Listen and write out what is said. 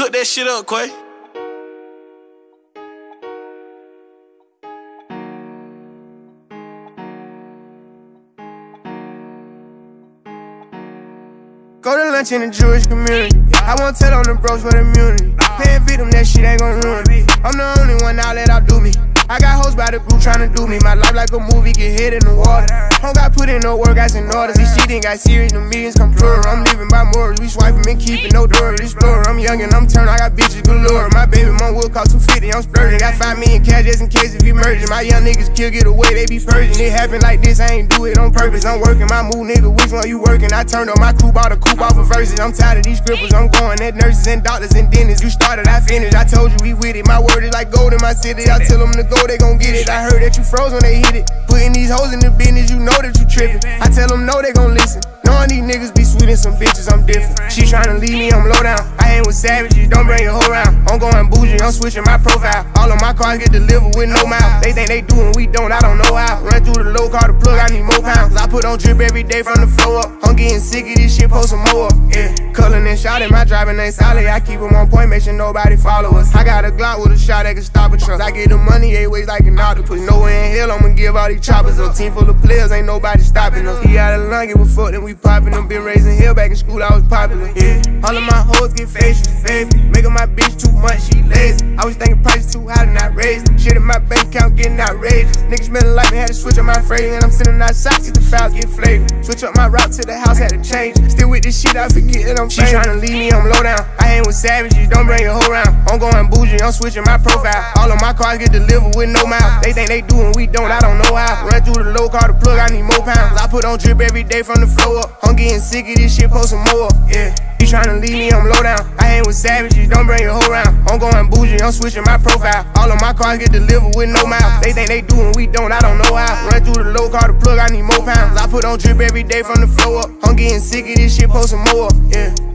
Cook that shit up, Quay. Go to lunch in the Jewish community. I won't tell on the bros for the immunity. Paying victim, that shit ain't gon' ruin me. I'm the only one now that outdo me. I got hoes by the group tryna do me. My life like a movie, get hit in the water. Don't got put in no work, I in orders. This shit ain't got serious, the millions come plural. I'm living by morals, we swiping and keeping no door. Explorer, I'm young and I'm turned, I got bitches galore. My baby mom will cost 250, I'm splurging. Got 5 million cash just in case if we merging. My young niggas kill, get away, they be purging. It happen like this, I ain't do it on purpose. I'm working my move, nigga, which one you working? I turned on my coupe, bought a coupe off of verses. I'm tired of these scribbles, I'm going at nurses and doctors and dentists. You started, I finished, I told you we with it. My word is like gold in my city, I tell them to go, they gon' get it. I heard that you froze when they hit it. Putting these hoes in the business, you know that you trippin'. I tell them no, they gon' listen. Knowing these niggas be sweet and some bitches, I'm different. She tryna leave me, I'm low down. I ain't with savages, don't bring your hoe round. I'm going bougie, I'm switching my profile. All of my cars get delivered with no mouth. They think they do and we don't, I don't know how. Run through the low car, the plug, I need more pounds. I put on drip every day from the floor up. I'm getting sick of this shit, post some more up. Yeah, cullin' and shouting, my driving ain't solid. I keep them on point, make sure nobody follow us. I got a Glock with a shot that can stop a truck. I get the money 8 ways like an octopus. Nowhere in hell I'ma give all these choppers up. Team full of players, ain't nobody stopping us. He out of line, give a fuck, then we poppin' them. Been raising hell back in school, I was popular. Yeah, all of my hoes get facial, favorite. Making my bitch too much, she lazy. I was thinking prices too high and not raised. Shit in my bank account getting outrageous. Niggas smelling like me, had to switch up my phrase. And I'm sending out shots, the files get flavored. Switch up my route to the house, had to change. Still with this shit, I forget that I'm famous. She tryna leave me, I'm low down. I ain't with savages, don't bring your hoe round. I'm going bougie, I'm switching my profile. All of my cars get delivered with no mouth. They think they do and we don't, I don't know how. Run through the low car, the plug, I need more pounds. I put on drip every day from the floor up. I'm getting sick of this shit, post some more up. Yeah, you tryna leave me, I'm low down. I ain't with savages, don't bring your hoe round. I'm going bougie, I'm switching my profile. All of my cars get delivered with no mouth. They think they do and we don't, I don't know how. Run through the low car, the plug, I need more pounds. I put on drip every day from the floor up. I'm getting sick of this shit, post some more up. Yeah.